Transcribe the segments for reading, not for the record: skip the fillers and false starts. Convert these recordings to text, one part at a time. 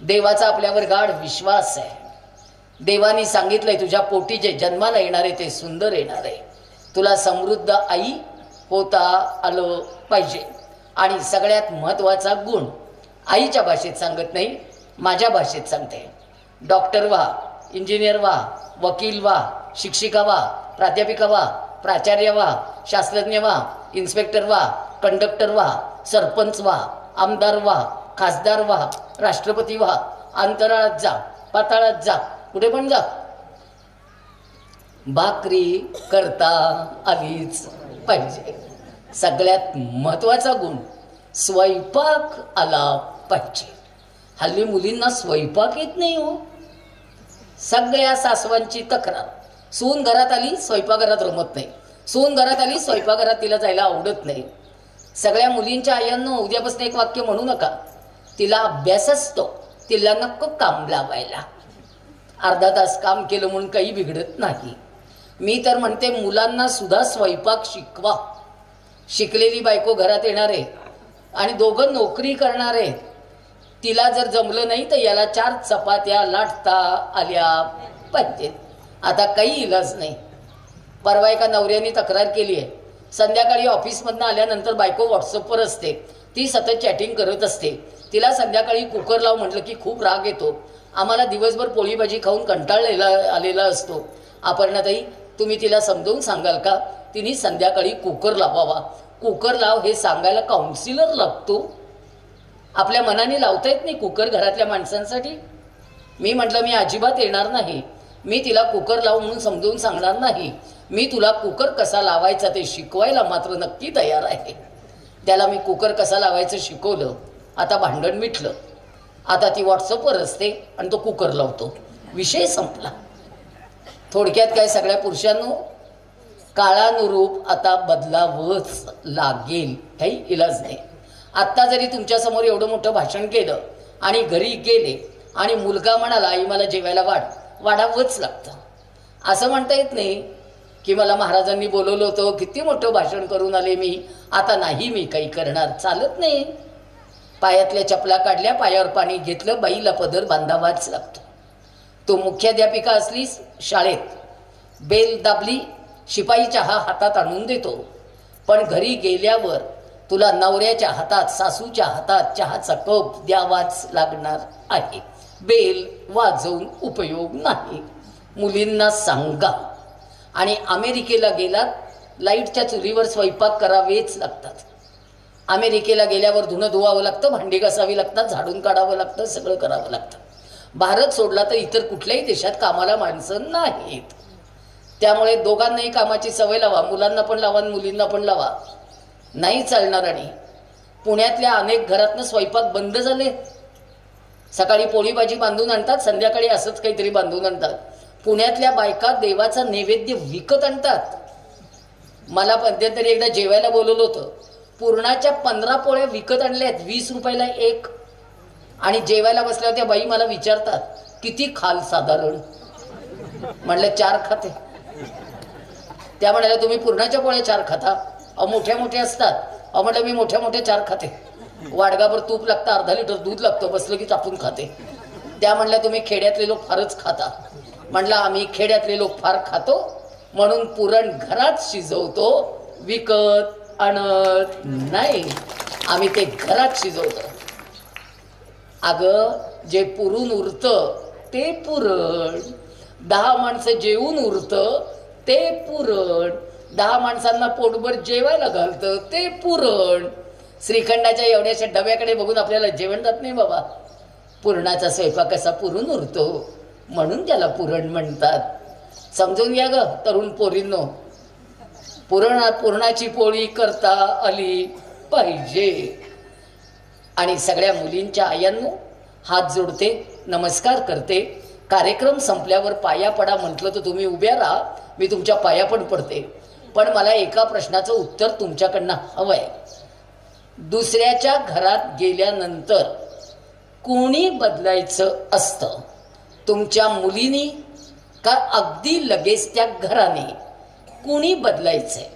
देवाचा आपल्यावर गाढ विश्वास आहे. देवानी सांगितलंय तुझ्या पोटी जे जन्माला येणार आहे ते सुंदर येणार आहे. तुला समृद्ध आई होता आलं पाहिजे. आणि सगळ्यात महत्त्वाचा गुण आईच्या भाषेत सांगत नाही, माझ्या भाषेत सांगते. डॉक्टर व्हा, इंजिनियर व्हा, वकील व्हा, शिक्षिका व्हा, प्राध्यापिका व्हा, प्राचार्य व्हा, शास्त्रज्ञ व्हा, इन्स्पेक्टर व्हा, कंडक्टर व्हा, सरपंच व्हा, आमदार व्हा, खासदार व्हा, राष्ट्रपती व्हा, अंतराळात जा, पाताळात जा, कुठे पण जा, भाकरी करता आलीच पाहिजे. सगळ्यात महत्त्वाचा गुण स्वयंपाक आला पाहिजे. हल्ली मुलींना स्वयंपाक येत नाही हो. सगळ्या सासवांची तक्रार, सून घरात आली स्वयंपाकघरात रमत नाही, सून घरात आली स्वयंपाकघरात तिला जायला आवडत नाही. सगळ्या मुलींच्या आयांनो उद्यापासून एक वाक्य म्हणू नका, तिला अभ्यास असतो, तिला नको काम लावायला. अर्धा तास काम केलं म्हणून काही बिघडत नाही. मी तर म्हणते मुलांना सुद्धा स्वयंपाक शिकवा. शिकलेली बायको घरात येणार आहे आणि दोघं नोकरी करणार आहे, तिला जर जमलं नाही तर याला 4 चपात्या लाटता आल्या पाहिजेत. आता काही इलाज नाही. परवा एका नवऱ्याने तक्रार केली आहे, संध्याकाळी ऑफिसमधनं आल्यानंतर बायको व्हॉट्सअपवर असते, ती सतत चॅटिंग करत असते. तिला संध्याकाळी कुकर लाव म्हटलं की खूप राग येतो. आम्हाला दिवसभर पोळी भाजी खाऊन कंटाळलेला आलेला असतो. अपर्णाताई तुम्ही तिला समजावून सांगाल का, तिने संध्याकाळी कुकर लावावा. कुकर लाव हे सांगायला काउन्सिलर लागतो. आपल्या मनाने लावता येत नाही कुकर घरातल्या माणसांसाठी. मी म्हटलं मी अजिबात येणार नाही, मी तिला कुकर लाव म्हणून समजावून सांगणार नाही. मी तुला कुकर कसा लावायचा ते शिकवायला मात्र नक्की तयार आहे. त्याला मी कुकर कसा लावायचं शिकवलं. आता भांडण मिटलं. आता ती व्हॉट्सअपवर असते आणि तो कुकर लावतो, विषय संपला. थोडक्यात काय, सगळ्या पुरुषांनो काळानुरूप आता बदलावंच लागेल, काही इलाज नाही. आत्ता जरी तुमच्यासमोर एवढं मोठं भाषण केलं आणि घरी गेले आणि मुलगा म्हणाला आई मला जेवायला वाढावंच लागतं. असं म्हणता येत नाही की मला महाराजांनी बोलवलं होतं, किती मोठं भाषण करून आले मी, आता नाही मी काही करणार. चालत नाही. पायातल्या चपला काढल्या, पायावर पाणी घेतलं, बाईला पदर बांधावाच लागतो. तो मुख्याध्यापिका असलीस शाळेत, बेल दाबली, शिपाई चहा हातात आणून देतो, पण घरी गेल्यावर तुला नवऱ्याच्या हातात, सासूच्या हातात चहाचा कप द्यावाच लागणार आहे. बेल वाजवून उपयोग नाही. मुलींना सांगा. आणि अमेरिकेला गेलात, लाईटच्या चुलीवर स्वयंपाक करावेच लागतात. अमेरिकेला गेल्यावर धुणं धुवावं लागतं, भांडी घासावी लागतात, झाडून काढावं लागतं, सगळं करावं लागतं. भारत सोडला तर इतर कुठल्याही देशात कामाला माणसं नाहीत. त्यामुळे दोघांनाही कामाची सवय लावा, मुलांना पण लावा आणि मुलींना पण लावा. नाही चालणार. आणि पुण्यातल्या अनेक घरातनं स्वयंपाक बंद झाले. सकाळी पोळी भाजी बांधून आणतात, संध्याकाळी असंच काहीतरी बांधून आणतात. पुण्यातल्या बायका देवाचा नैवेद्य विकत आणतात. मला मध्यंतरी एकदा जेवायला बोलवलं होतं, पुरणाच्या 15 पोळ्या विकत आणल्या आहेत, 20 रुपयाला एक. आणि जेवायला बसल्यावर त्या बाई मला विचारतात किती खाल साधारण. म्हटलं 4 खाते. त्या म्हणाल्या तुम्ही पुरणाच्या पोळ्या 4 खाता? मोठ्या मोठ्या असतात. म्हटलं मी मोठ्या मोठ्या 4 खाते. वाडगाभर तूप लागतं, अर्धा लिटर दूध लागतं, बसलं की चापून खाते. त्या म्हणल्या तुम्ही खेड्यातले लोक फारच खाता. म्हटलं आम्ही खेड्यातले लोक फार खातो म्हणून पुरण घरात शिजवतो, विकत आणत नाही. आम्ही ते घरात शिजवतो. अगं जे पुरून उरतं ते पुरण, 10 माणसं जेवून उरतं ते पुरण, 10 माणसांना पोटभर जेवायला घालतं ते पुरण. श्रीखंडाच्या एवढ्याशा डब्याकडे बघून आपल्याला जेवण जात नाही बाबा. पुरणाचा स्वयंपाक कसा पुरून उरतो म्हणून त्याला पुरण म्हणतात. समजून घ्या ग तरुण पोरींनो. पुरणाची पोळी करता आली पाहिजे. आणि सगळ्या मुलींच्या आयांनो हात जोडते, नमस्कार करते. कार्यक्रम संपल्यावर पाया पडा म्हटलं तर तुम्ही उभ्या राहा, मी तुमच्या पाया पण पडते. पण मला एका प्रश्नाचं उत्तर तुमच्याकडनं हवं आहे. दुसऱ्याच्या घरात गेल्यानंतर कोणी बदलायचं असतं? तुमच्या मुलीनी का अगदी लगेच त्या घराने? कोणी बदलायचंय?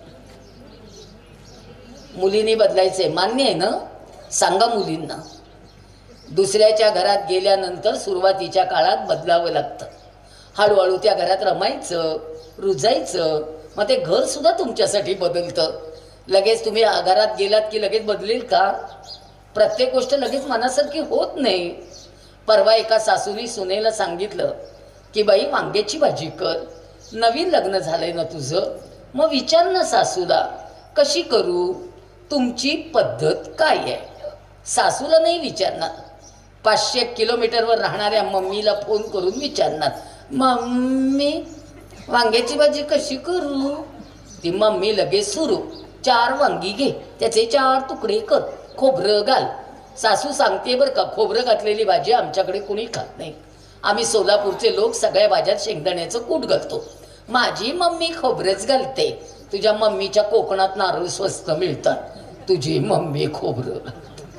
मुलीनी बदलायचंय, मान्य आहे ना? सांगा मुलींना. दुसऱ्याच्या घरात गेल्यानंतर सुरुवातीच्या काळात बदलावं लागतं. हळूहळू त्या घरात रमायचं, रुजायचं, मग ते घर सुद्धा तुमच्यासाठी बदलतं. लगेच तुम्ही घरात गेलात की लगेच बदलेल का? प्रत्येक गोष्ट लगेच मनासारखी होत नाही. परवा एका सासूनी सुनेला सांगितलं की बाई वांग्याची भाजी कर, नवीन लग्न झालंय ना तुझं, मग विचार ना सासूला कशी करू, तुमची पद्धत काय आहे. सासूला नाही विचारणार, 500 किलोमीटरवर राहणाऱ्या मम्मीला फोन करून विचारणार, मम्मी वांग्याची भाजी कशी करू. ती मम्मी लगेच सुरू, 4 वांगी घे, त्याचे 4 तुकडे कर, खोबरं घाल. सासू सांगते बरं का, खोबरं घातलेली भाजी आमच्याकडे कुणी खात नाही. आम्ही सोलापूरचे लोक सगळ्या भाज्यात शेंगदाण्याचं कूट घालतो. माझी मम्मी खोबरंच घालते. तुझ्या मम्मीच्या कोकणात नारळ स्वस्त मिळतात, तुझी मम्मी खोबरं.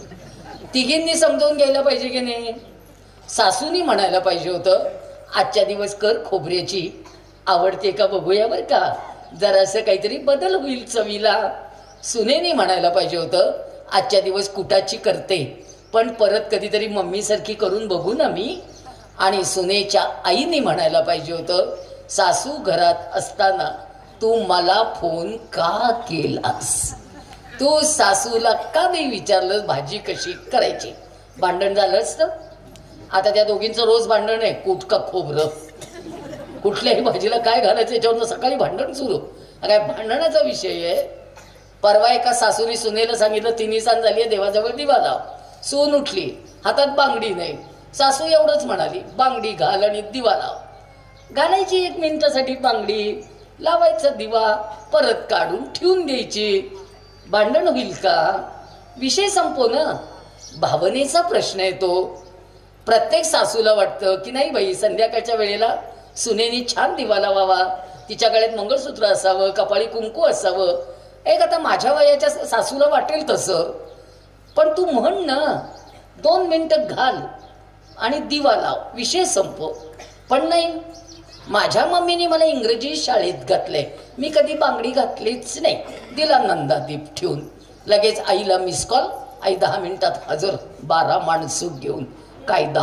तिघींनी समजावून घ्यायला पाहिजे की नाही. सासूनी म्हणायला पाहिजे होतं, आजच्या दिवस कर खोबऱ्याची, आवडते का बघूया बरं का, जरासं काहीतरी बदल होईल चवीला. सुनेनी म्हणायला पाहिजे होतं, आजच्या दिवस कुटाची करते, पण परत कधीतरी मम्मीसारखी करून बघू ना मी. आणि सुनेच्या आईने म्हणायला पाहिजे होतं, सासू घरात असताना तू मला फोन का केलास, तू सासूला का नाही विचारलं भाजी कशी करायची. भांडण झालं असतं. आता त्या दोघींचं रोज भांडण आहे, कूट का खोबरं, कुठल्याही भाजीला काय घालायचं याच्यावरनं सकाळी भांडण सुरू. काय भांडणाचा विषय आहे. परवा एका सासूने सुनेला सांगितलं, 3 सांज झाली आहे, देवाजवळ दिवा लाव. सून उठली, हातात बांगडी नाही. सासू एवढंच म्हणाली, बांगडी घाल आणि दिवा लाव. घालायची 1 मिनिटासाठी बांगडी, लावायचा दिवा, परत काढून ठेवून द्यायची. भांडण होईल का? विषय संपो ना. भावनेचा प्रश्न येतो. प्रत्येक सासूला वाटतं की नाही बाई, संध्याकाळच्या वेळेला सुनेनी छान दिवा लावावा, तिच्या गळ्यात मंगळसूत्र असावं, कपाळी कुंकू असावं. एक आता माझ्या वयाच्या सासूला वाटेल तसं, पण तू म्हण ना, 2 मिनिटं घाल आणि दिवा लाव, विषय संपो. पण नाही, माझ्या मम्मीने मला इंग्रजी शाळेत घातलंय, मी कधी बांगडी घातलीच नाही. दिला नंदादीप ठेवून, लगेच आईला मिस कॉल, आई 10 मिनिटात हजर, 12 माणसं घेऊन. कायदा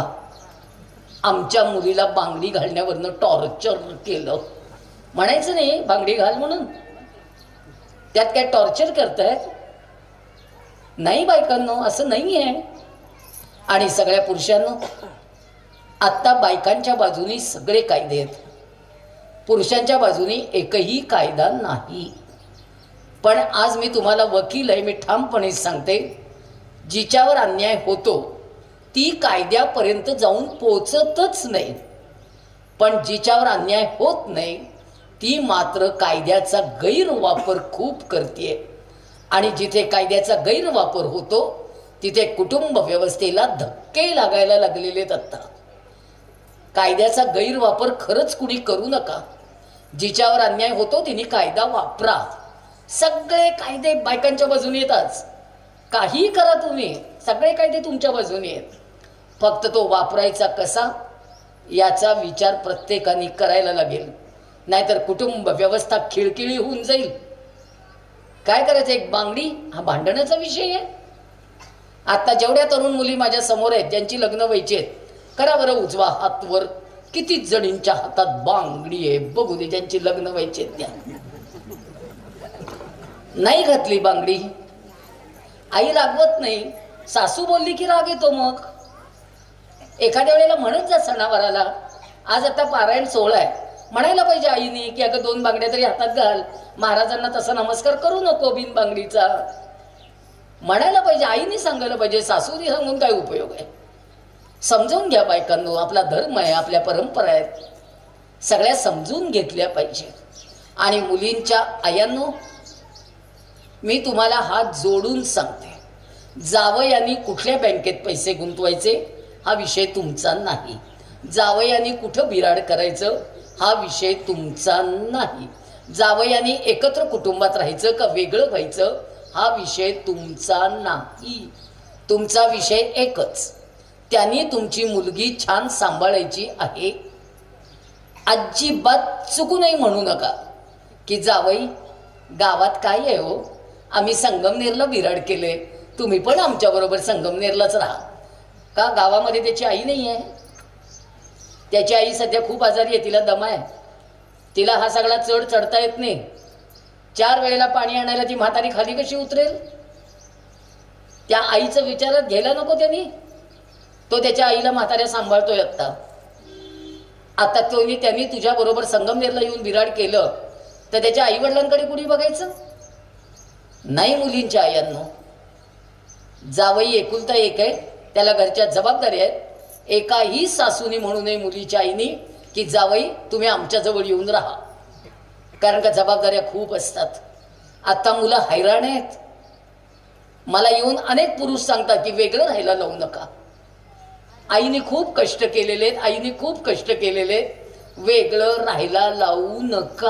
आमच्या मुलीला बांगडी घालण्यावरनं टॉर्चर केलं. म्हणायचं नाही बांगडी घाल म्हणून, त्यात काय टॉर्चर करतायत? नाही बायकांनो, असं नाही आहे. आणि सगळ्या पुरुषांनो, आत्ता बायकांच्या बाजूनी सगळे कायदे आहेत, पुरुषांच्या बाजूनी एकही कायदा नाही. पण आज मी तुम्हाला वकील आहे, मी ठामपणे सांगते, जिच्यावर अन्याय होतो ती कायद्यापर्यंत जाऊन पोचतच नाही. पण जिच्यावर अन्याय होत नाही ती मात्र कायद्याचा गैरवापर खूप करते. आणि जिथे कायद्याचा गैरवापर होतो तिथे कुटुंब व्यवस्थेला धक्के लागायला लागलेले आहेत. कायद्याचा गैरवापर खरंच कुणी करू नका. जिच्यावर अन्याय होतो तिने कायदा वापरा. सगळे कायदे बायकांच्या बाजूने येतात. काही करा तुम्ही, सगळे कायदे तुमच्या बाजूने आहेत. फक्त तो वापरायचा कसा याचा विचार प्रत्येकाने करायला लागेल, नाहीतर कुटुंब व्यवस्था खिळखिळी होऊन जाईल. काय करायचं? एक बांगडी हा भांडणाचा विषय आहे. आता जेवढ्या तरुण मुली माझ्या समोर आहेत ज्यांची लग्न व्हायची आहेत, करा बरं उजवा हात वर, किती जणींच्या हातात बांगडी आहे बघू दे. ज्यांची लग्न व्हायची आहेत त्या नाही घातली बांगडी. आई रागवत नाही, सासू बोलली की राग येतो. मग एखाद्या वेळेला म्हणत जा सणावाराला, आज आता पारायण सोहळा आहे, म्हणायला पाहिजे आईने की अगं 2 बांगड्या तरी हातात घाल, महाराजांना तसा नमस्कार करू नको बिन बांगडीचा. म्हणायला पाहिजे, आईने सांगायला पाहिजे. सासूने सांगून काय उपयोग आहे? समजून घ्या बायकांनो, आपला धर्म आहे, आपल्या परंपरा आहेत, सगळ्या समजून घेतल्या पाहिजे. आणि मुलींच्या आयांनो, मी तुम्हाला हात जोडून सांगते, जावयांनी कुठल्या बँकेत पैसे गुंतवायचे हा विषय तुमचा नाही. जावयांनी कुठं बिराड करायचं हा विषय तुमचा नाही. जावयांनी एकत्र कुटुंबात राहायचं का वेगळं व्हायचं हा विषय तुमचा नाही. तुमचा विषय एकच, त्यांनी तुमची मुलगी छान सांभाळायची आहे. अजिबात चुकू नाही म्हणू नका की जावई गावात काय आहे हो, आम्ही संगमनेरला बिराड केले, तुम्ही पण आमच्याबरोबर संगमनेरलाच राहा. का गावामध्ये त्याची आई नाही आहे? त्याची आई सध्या खूप आजारी आहे, तिला दमा आहे, तिला हा सगळा चढ चढता येत नाही. 4 वेळेला पाणी आणायला ती म्हातारी खाली कशी उतरेल? त्या आईचं विचारात घ्यायला नको त्यांनी? तो त्याच्या आईला म्हाताऱ्या सांभाळतोय आता त्यांनी तुझ्याबरोबर संगमनेरला येऊन विराड केलं तर त्याच्या आईवडिलांकडे कुणी बघायचं नाही? मुलींच्या आयांनो, जावई एकुलता एक आहे, त्याला घरच्या जबाबदारी आहेत. एकाही सासूनी म्हणू नये मुलीच्या आईनी की जावई तुम्ही आमच्याजवळ येऊन राहा, कारण का जबाबदाऱ्या खूप असतात. आता मुलं हैराण आहेत. मला येऊन अनेक पुरुष सांगतात की वेगळं राहायला लावू नका. आईने खूप कष्ट केलेले आहेत, आईने खूप कष्ट केलेले, वेगळं राहायला लावू नका.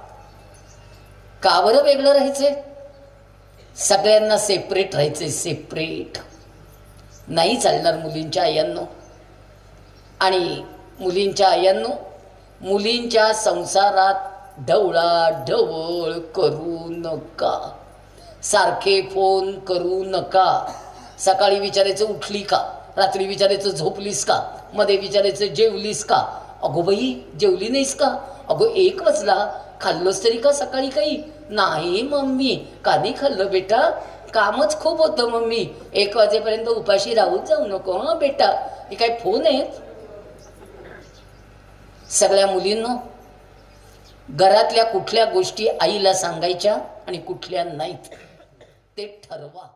का बरं वेगळं राहायचंय? सगळ्यांना सेपरेट राहायचंय, सेपरेट नाही चालणार मुलींच्या आयांनो. आणि मुलींच्या आयांनो, मुलींच्या संसारात ढवळाढवळ करू नका. सारखे फोन करू नका. सकाळी विचारायचं उठली का, रात्री विचारायचं झोपलीस का, मध्ये विचारायचं जेवलीस का. अगो बाई जेवली नाहीस का? अगो 1 वाजला, खाल्लोस तरी का सकाळी काही? नाही मम्मी, का नाही खाल्लं बेटा? कामच खूप होतं मम्मी. 1 वाजेपर्यंत उपाशी राहूच जाऊ नको हा बेटा. हे काय फोन आहेत? सगळ्या मुलींनो, घरातल्या कुठल्या गोष्टी आईला सांगायच्या आणि कुठल्या नाहीत ते ठरवा.